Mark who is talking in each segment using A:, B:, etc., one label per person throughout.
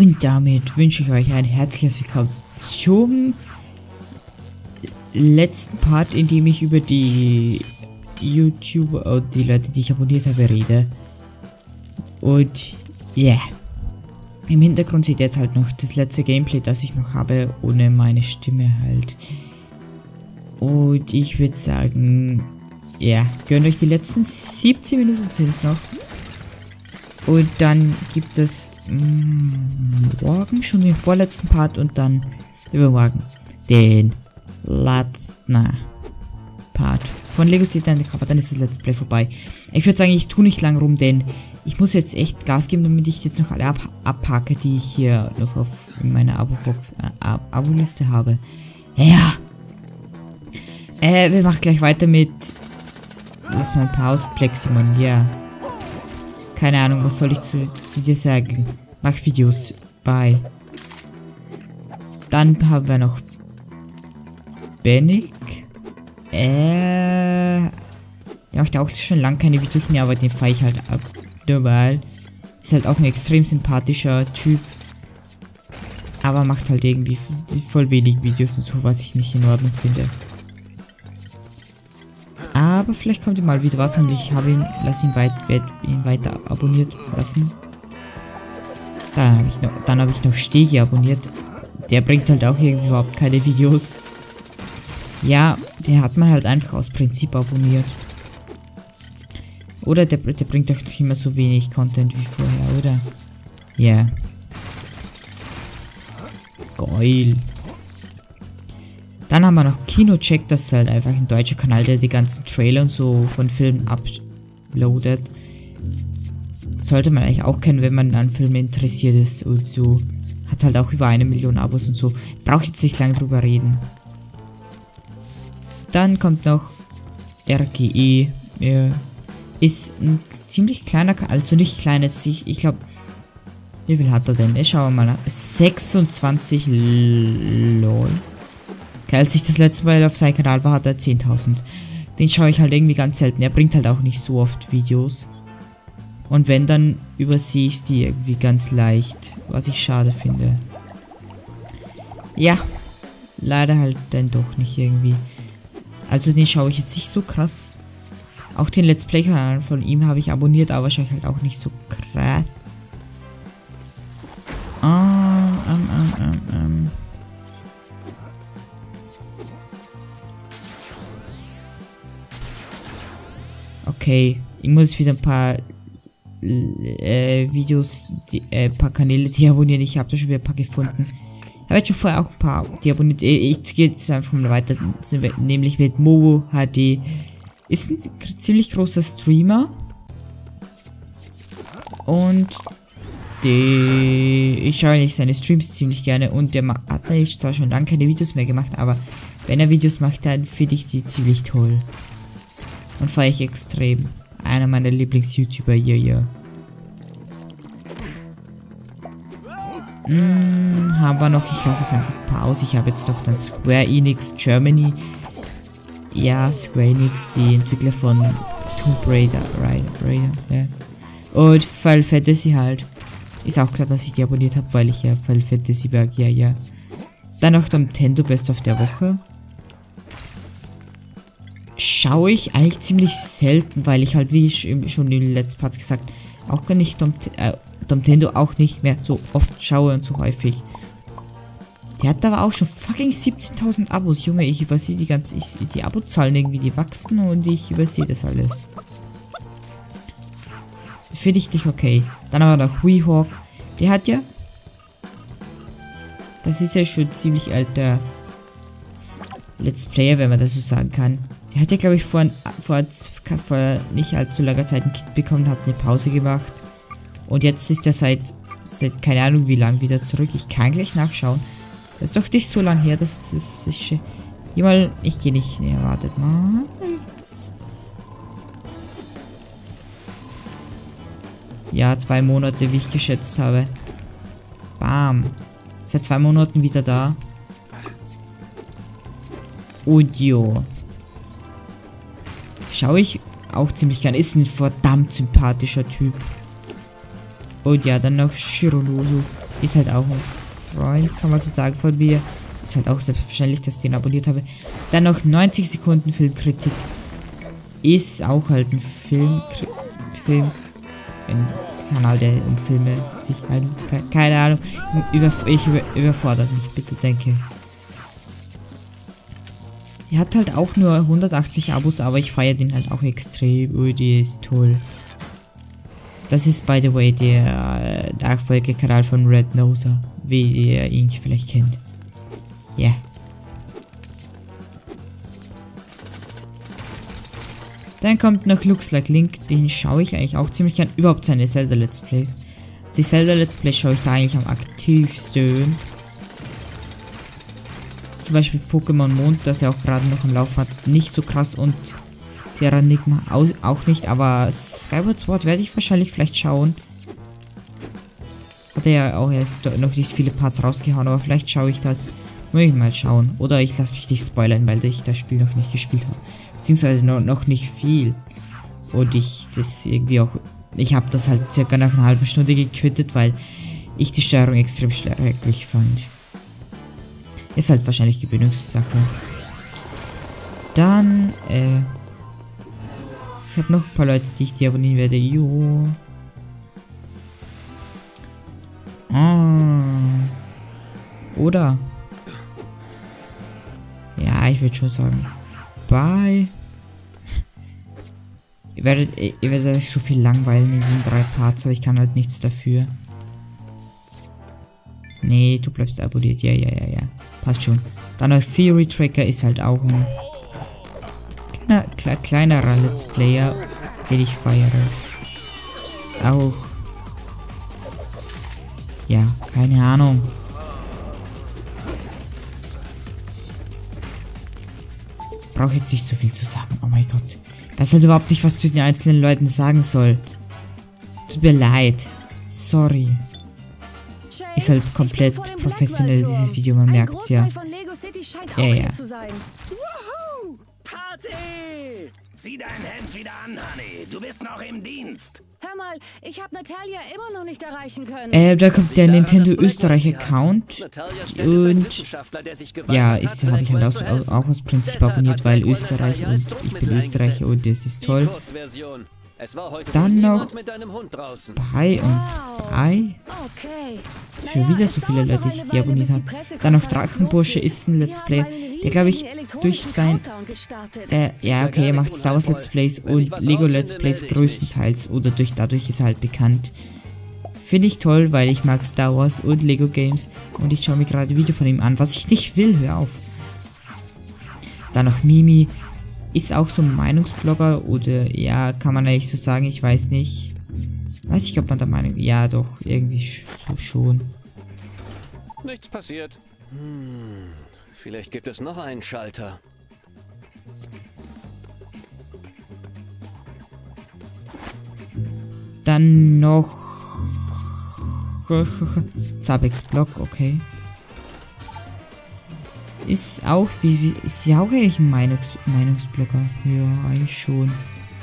A: Und damit wünsche ich euch ein herzliches Willkommen zum letzten Part, in dem ich über die YouTuber und die Leute, die ich abonniert habe, rede. Und ja, im Hintergrund seht ihr jetzt halt noch das letzte Gameplay, das ich noch habe, ohne meine Stimme halt. Und ich würde sagen, ja, gönnt euch die letzten 17 Minuten sind es noch. Und dann gibt es morgen schon den vorletzten Part und dann übermorgen den letzten Part von Lego City Undercover. Dann ist das Let's Play vorbei. Ich würde sagen, ich tue nicht lang rum, denn ich muss jetzt echt Gas geben, damit ich jetzt noch alle abhake, die ich hier noch in meiner Abo-Liste habe. Ja. Wir machen gleich weiter mit. Lass mal ein paar aus. Pleximon, ja. Keine Ahnung, was soll ich zu dir sagen? Mach Videos. Bye. Dann haben wir noch Bennig. Der macht auch schon lange keine Videos mehr, aber den feiere ich halt ab. Normal. Ist halt auch ein extrem sympathischer Typ. Aber macht halt irgendwie voll wenig Videos und so, was ich nicht in Ordnung finde. Aber vielleicht kommt ihm mal wieder was und ich habe ihn, werde ihn weiter abonniert lassen. Dann habe ich noch Stegi abonniert. Der bringt halt auch irgendwie überhaupt keine Videos. Ja, den hat man halt einfach aus Prinzip abonniert. Oder der bringt doch nicht immer so wenig Content wie vorher, oder? Ja. Geil. Dann haben wir noch Kinocheck, das ist halt einfach ein deutscher Kanal, der die ganzen Trailer und so von Filmen uploadet. Sollte man eigentlich auch kennen, wenn man an Filme interessiert ist und so. Hat halt auch über 1 Million Abos und so. Braucht jetzt nicht lange drüber reden. Dann kommt noch RGE. Ist ein ziemlich kleiner Kanal, also nicht kleines, ich glaube, wie viel hat er denn? Schauen wir mal nach. 26 LOL. Okay, als ich das letzte Mal auf seinem Kanal war, hat er 10.000. Den schaue ich halt irgendwie ganz selten. Er bringt halt auch nicht so oft Videos. Und wenn, dann übersehe ich die irgendwie ganz leicht. Was ich schade finde. Ja. Leider halt dann doch nicht irgendwie. Also den schaue ich jetzt nicht so krass. Auch den Let's Play-Kanal von ihm habe ich abonniert, aber wahrscheinlich halt auch nicht so krass. Okay, ich muss wieder ein paar Videos, ein paar Kanäle, die abonnieren. Ich habe da schon wieder ein paar gefunden. Ich habe jetzt schon vorher auch ein paar, die abonniert. Ich gehe jetzt einfach mal weiter, nämlich mit Mobo HD. Ist ein ziemlich großer Streamer. Und ich schaue eigentlich seine Streams ziemlich gerne. Und der hat eigentlich zwar schon lange keine Videos mehr gemacht, aber wenn er Videos macht, dann finde ich die ziemlich toll. Und feiere ich extrem. Einer meiner Lieblings-YouTuber, ja. Haben wir noch, ich lasse jetzt einfach ein paar aus. Ich habe jetzt doch dann Square Enix Germany. Ja, Square Enix, die Entwickler von Tomb Raider, ja. Und Final Fantasy halt. Ist auch klar, dass ich die abonniert habe, weil ich ja Final Fantasy mag, ja. Dann noch Nintendo Best of der Woche. Schaue ich eigentlich ziemlich selten, weil ich halt, wie ich schon in den letzten Parts gesagt, auch gar nicht Nintendo auch nicht mehr so oft schaue und so häufig. Der hat aber auch schon fucking 17.000 Abos, Junge. Ich übersehe die Abozahlen irgendwie, die wachsen und ich übersehe das alles. Finde ich nicht okay. Dann haben wir noch WeHawk. Der hat ja... Das ist ja schon ziemlich alter Let's Player, wenn man das so sagen kann. Der hat ja, glaube ich, vor nicht allzu langer Zeit ein Kind bekommen, hat eine Pause gemacht. Und jetzt ist er seit keine Ahnung wie lang wieder zurück. Ich kann gleich nachschauen. Das ist doch nicht so lang her, das ist... Ich gehe nicht... Nee, wartet mal. Ja, 2 Monate, wie ich geschätzt habe. Bam. Seit 2 Monaten wieder da. Und jo. Schaue ich auch ziemlich gern. Ist ein verdammt sympathischer Typ. Und ja, dann noch Shironoso. Ist halt auch ein Freund, kann man so sagen, von mir. Ist halt auch selbstverständlich, dass ich den abonniert habe. Dann noch 90 Sekunden Filmkritik. Ist auch halt ein ein Kanal, der um Filme sich handelt. Keine Ahnung. Ich überfordert mich, bitte, denke. Er hat halt auch nur 180 Abos, aber ich feiere den halt auch extrem. Oh, die ist toll. Das ist, by the way, der Nachfolgekanal von Red Noser, wie ihr ihn vielleicht kennt. Ja. Yeah. Dann kommt noch Looks Like Link, den schaue ich eigentlich auch ziemlich gern. Überhaupt seine Zelda Let's Plays. Die Zelda Let's Plays schaue ich da eigentlich am aktivsten. Zum Beispiel Pokémon Mond, das er auch gerade noch am Laufen hat, nicht so krass, und Terranigma auch nicht, aber Skyward Sword werde ich wahrscheinlich vielleicht schauen. Hat er ja auch erst noch nicht viele Parts rausgehauen, aber vielleicht schaue ich das. Muss ich mal schauen. Oder ich lasse mich nicht spoilern, weil ich das Spiel noch nicht gespielt habe. Beziehungsweise noch nicht viel. Und ich das irgendwie auch... Ich habe das halt circa nach einer halben Stunde gequittet, weil ich die Steuerung extrem schrecklich fand. Ist halt wahrscheinlich Gewöhnungssache. Dann, ich habe noch ein paar Leute, die ich deabonnieren werde. Jo. Oder... Ja, ich würde schon sagen. Bye. Ihr werdet euch so viel langweilen in den 3 Parts, aber ich kann halt nichts dafür. Nee, du bleibst abonniert. Ja. Passt schon. Dann noch Theory Tracker ist halt auch ein kleinerer Let's Player, den ich feiere. Auch. Ja, keine Ahnung. Brauche jetzt nicht so viel zu sagen. Oh mein Gott. Ich weiß halt überhaupt nicht, was zu den einzelnen Leuten sagen soll. Tut mir leid. Sorry. Ist halt komplett professionell, dieses Video, man merkt es ja. Ja.
B: Party! Zieh dein Hemd wieder an, Honey. Du bist noch im Dienst.
C: Hör mal, ich habe Natalia immer noch nicht erreichen können.
A: Da kommt der Nintendo Österreich Account. Und ja, habe ich halt auch aus Prinzip abonniert, weil Österreich und ich bin Österreicher und das ist toll. Dann noch Bai und Bai. Schon wieder so viele Leute, die abonniert haben. Dann noch Drachenbursche ist ein Let's Play, der glaube ich durch sein... ja, okay, er macht Star Wars Let's Plays und Lego Let's Plays größtenteils oder dadurch ist er halt bekannt. Finde ich toll, weil ich mag Star Wars und Lego Games und ich schaue mir gerade ein Video von ihm an, was ich nicht will, hör auf. Dann noch Mimi. Ist auch so ein Meinungsblogger oder ja, kann man eigentlich so sagen, ich weiß nicht. Weiß ich, ob man der Meinung... Ja, doch, irgendwie so schon.
D: Nichts passiert. Vielleicht gibt es noch einen Schalter.
A: Dann noch... Zabex Blog, okay. Ist auch, ist ja auch eigentlich ein Meinungsblogger. Ja, eigentlich schon.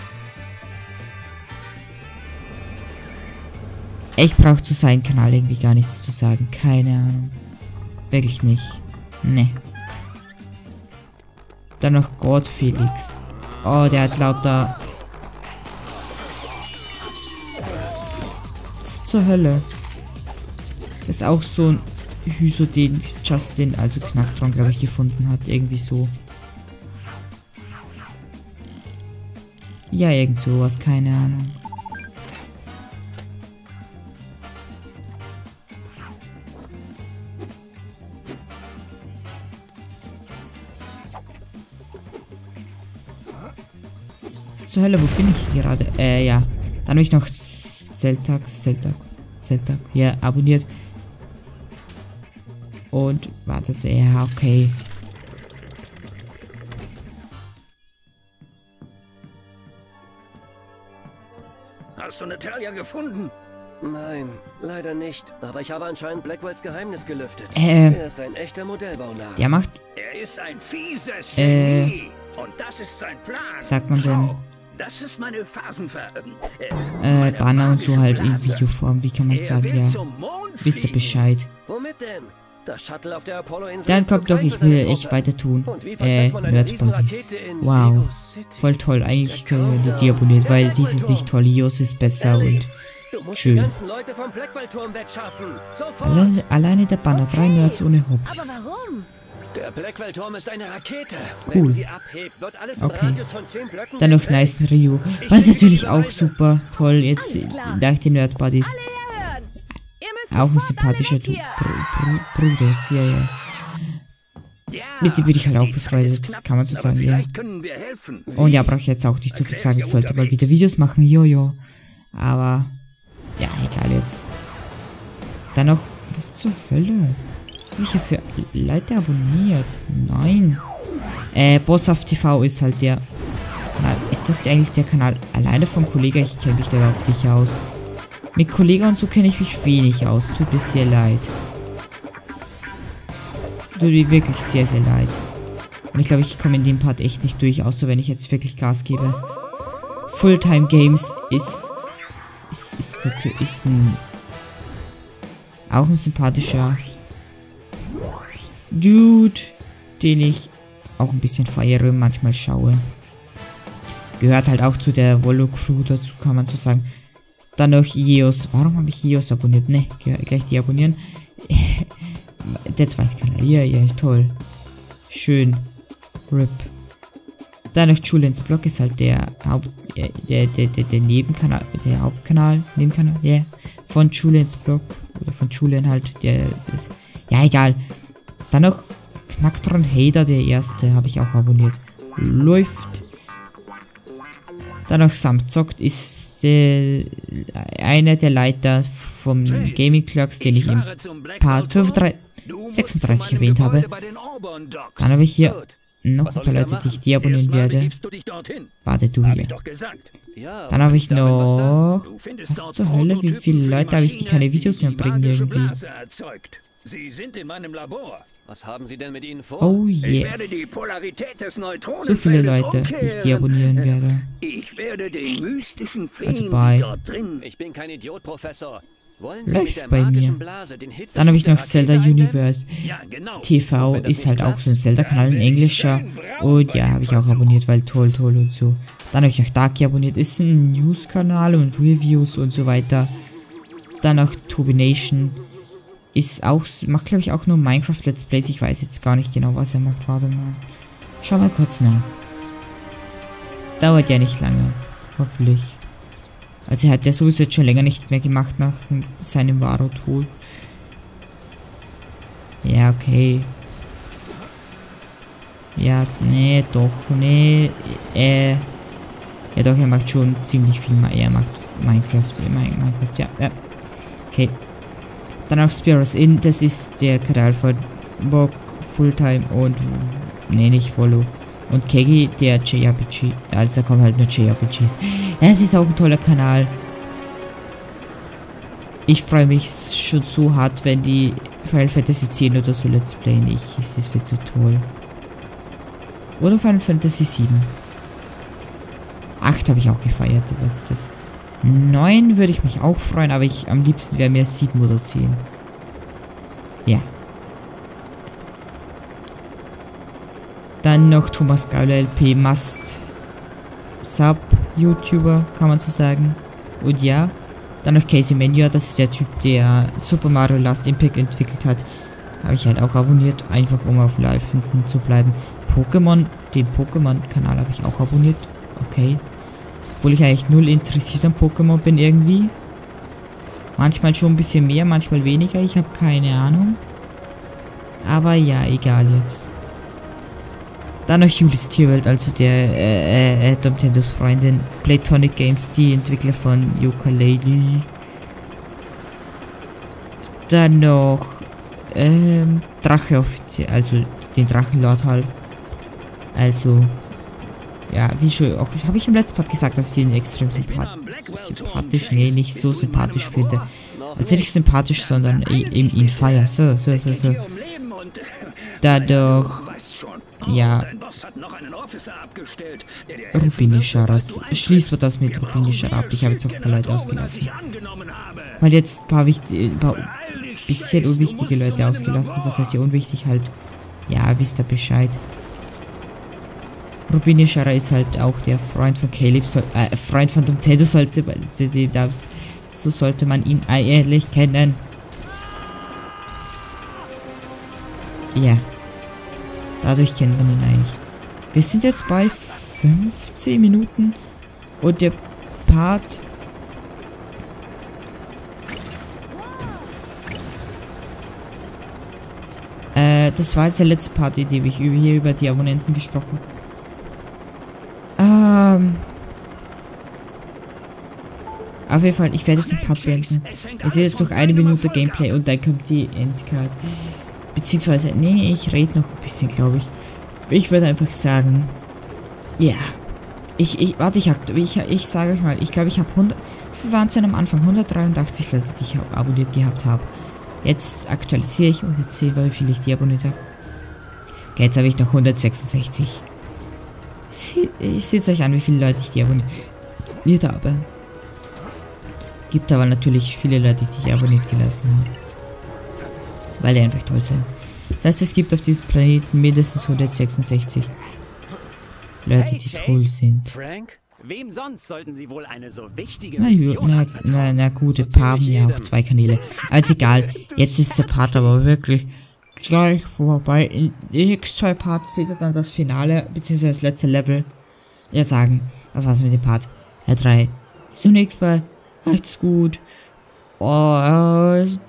A: Ich brauche zu seinem Kanal irgendwie gar nichts zu sagen. Keine Ahnung. Wirklich nicht. Ne. Dann noch God Felix. Oh, der hat lauter... Was zur Hölle? Das ist auch so ein Hyso, den Justin, also Knacktron, glaube ich, gefunden hat. Irgendwie so. Ja, irgend sowas, keine Ahnung. Was zur Hölle, wo bin ich gerade? Ja. Dann habe ich noch Zeltag, ja, abonniert. Und wartet, ja, okay.
B: Hast du Natalia gefunden?
D: Nein, leider nicht. Aber ich habe anscheinend Blackwells Geheimnis gelüftet. Er ist ein echter Modellbaunarr.
A: Der macht...
B: Er ist ein fieses Genie. Und das ist sein Plan.
A: Sagt man denn...
B: Das ist meine
A: Banner und so halt in Videoform, wie kann man sagen, ja. Wisst ihr Bescheid.
D: Womit denn? Das Shuttle auf der Apollo-Insel
A: Dann
D: ist zum
A: kommt doch, ich
D: Treffen
A: will
D: seiner
A: echt
D: Truppe.
A: weiter tun.
D: Und wie versteckt man eine
A: Nerdbodies.
D: Riesenrakete in
A: Wow.
D: Lego City?
A: Voll toll. Eigentlich können wir die abonnieren, weil die sind nicht toll. Ios ist besser und
D: Du musst die
A: schön.
D: ganzen Leute vom Blackwell-Turm wegschaffen. Sofort!
A: Alleine der Banner. 3 Nerds ohne
C: Aber
A: Hobbys.
C: warum?
D: Der Blackwell-Turm ist eine Rakete.
A: Cool.
D: Wenn sie abhebt, wird alles im
A: Okay.
D: Radius von 10 Blöcken
A: Dann noch
D: zerstört.
A: nice Rio. Was natürlich auch super toll jetzt
C: Alles klar.
A: nach den Nerdbodies.
C: Alle herhören! Ihr müsst
A: Auch ein
C: sofort
A: sympathischer
C: alle weg hier.
A: Bruder ist, ja. Mit dem bin ich halt auch befreundet, kann man so sagen, ja.
B: können wir helfen.
A: Und ja, brauche ich jetzt auch nicht so viel sagen. Ich sollte mal wieder Videos machen, jojo. Aber, ja, egal jetzt. Dann noch, was zur Hölle? Was habe ich hier für Leute abonniert? Nein. Bosshaft TV ist halt der Kanal. Ist das eigentlich der Kanal alleine vom Kollegen? Ich kenne mich da überhaupt nicht aus. Mit Kollegen und so kenne ich mich wenig aus. Tut mir sehr leid. Tut mir wirklich sehr, sehr leid. Und ich glaube, ich komme in dem Part echt nicht durch, außer wenn ich jetzt wirklich Gas gebe. Fulltime Games ist auch ein sympathischer Dude, den ich auch ein bisschen feiere, manchmal schaue. Gehört halt auch zu der Volo Crew dazu, kann man so sagen. Dann noch Ios. Warum habe ich Ios abonniert? Ne, gleich die abonnieren. Der zweite Kanal. Ja, toll. Schön. RIP. Dann noch Julians Blog ist halt der der Nebenkanal, der Hauptkanal, Nebenkanal, ja. Yeah, von Julians Blog. Oder von Julian halt, der ist. Ja, egal. Dann noch Knackdron Hader, der erste, habe ich auch abonniert. Läuft. Dann noch Samzockt ist einer der Leiter vom Gaming Clerks, den ich im Part 36 erwähnt habe. Dann habe ich hier noch ein paar Leute, die ich deabonnieren werde. Warte, du hier. Dann habe ich noch... Was zur Hölle? Wie viele Leute habe ich, die keine Videos mehr bringen irgendwie?
B: Sie sind in meinem Labor.
D: Was haben Sie denn mit ihnen vor?
A: Oh
B: Ich werde die
A: yes.
B: Polarität des Neutronenfeldes
A: So viele Leute, die ich deabonnieren werde.
B: Ich werde den mystischen Feen,
A: Also bei-
B: die dort drin...
D: Ich bin kein Idiot, Professor. Wollen Sie
A: Läuft
D: mit der
A: bei
D: magischen
A: mir.
D: Blase den Hitze
A: Dann habe ich noch
D: der
A: Zelda
D: Rakete eindämmen?
A: Universe
B: Ja, genau.
A: TV, ist halt auch so ein Zelda-Kanal, ein englischer. Und ja, habe ich auch abonniert, weil toll und so. Dann habe ich noch Darky abonniert, ist ein News-Kanal und Reviews und so weiter. Dann noch Tobination. Ist auch, macht glaube ich auch nur Minecraft Let's Plays. Ich weiß jetzt gar nicht genau, was er macht. Warte mal. Schau mal kurz nach. Dauert ja nicht lange. Hoffentlich. Also hat der sowieso jetzt schon länger nicht mehr gemacht nach seinem Varo-Tod. Ja, okay. Ja, nee, doch, nee. Ja doch, er macht schon ziemlich viel. Er macht Minecraft, ja. Okay. Dann auch Spiros Inn, das ist der Kanal von Bock, Fulltime und... Nee, nicht Follow. Und Kegi, der JRPG. Also da kommen halt nur JRPGs. Es ist auch ein toller Kanal. Ich freue mich schon so hart, wenn die Final Fantasy X oder so Let's Playen. Es wird so toll. Oder Final Fantasy 7. 8 habe ich auch gefeiert. Das 9 würde ich mich auch freuen, aber am liebsten wäre mir 7 oder 10. Ja. Dann noch Thomas Gauler LP, Must Sub YouTuber, kann man so sagen. Und ja, dann noch Casey Menu, das ist der Typ, der Super Mario Last Impact entwickelt hat. Habe ich halt auch abonniert, einfach um auf Live zu bleiben. Pokémon, den Pokémon-Kanal habe ich auch abonniert. Okay. Obwohl ich eigentlich null interessiert an Pokémon bin irgendwie. Manchmal schon ein bisschen mehr, manchmal weniger, ich habe keine Ahnung. Aber ja, egal jetzt. Dann noch Julis Tierwelt, also der Domtendos Freundin. Playtonic Games, die Entwickler von Yooka-Laylee. Dann noch Drache offiziell, also den Drachenlord halt. Also, ja, wie schon, auch habe ich im letzten Part gesagt, dass ich ihn extrem sympathisch, nee, nicht so sympathisch finde. Also nicht sympathisch, sondern ihn feier. So. Dadurch, Ja. Rubinischer. Schließen wir das mit Rubinischer ab. Ich habe jetzt auch ein paar Leute ausgelassen. Weil jetzt ein paar bisschen unwichtige Leute ausgelassen. Was heißt ja unwichtig halt? Ja, wisst ihr Bescheid. Rubinischer ist halt auch der Freund von Caleb, Freund von Tom Tato sollte, so sollte man ihn ehrlich kennen. Ja. Dadurch kennt man ihn eigentlich. Wir sind jetzt bei 15 Minuten und der Part... das war jetzt der letzte Part, in dem ich hier über die Abonnenten gesprochen habe. Auf jeden Fall, ich werde jetzt den Part beenden. Ihr seht jetzt noch 1 Minute Gameplay und dann kommt die Endcard. Beziehungsweise, nee, ich rede noch ein bisschen, glaube ich. Ich würde einfach sagen, ja. Ich sage euch mal, ich glaube, ich habe 100, wie viel waren es denn am Anfang? 183 Leute, die ich abonniert gehabt habe. Jetzt aktualisiere ich und jetzt sehen wir, wie viel ich die abonniert habe. Okay, jetzt habe ich noch 166. Seht es euch an, wie viele Leute ich die abonniert habe. Gibt aber natürlich viele Leute, die ich abonniert gelassen habe. Weil die einfach toll sind. Das heißt, es gibt auf diesem Planeten mindestens 166 Leute, die toll sind.
B: Frank? Wem sonst sollten sie wohl eine so wichtige
A: na gut, ein paar haben ja auch 2 Kanäle. Aber ist egal. Jetzt ist der Part aber wirklich gleich vorbei. In den nächsten 2 Parts seht ihr dann das Finale, beziehungsweise das letzte Level. Ja, sagen, das war's mit dem Part. Herr 3. Bis zum nächsten Mal. Macht's gut. Und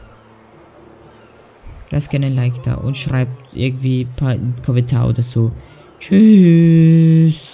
A: lasst gerne ein Like da und schreibt irgendwie ein paar Kommentare oder so. Tschüss.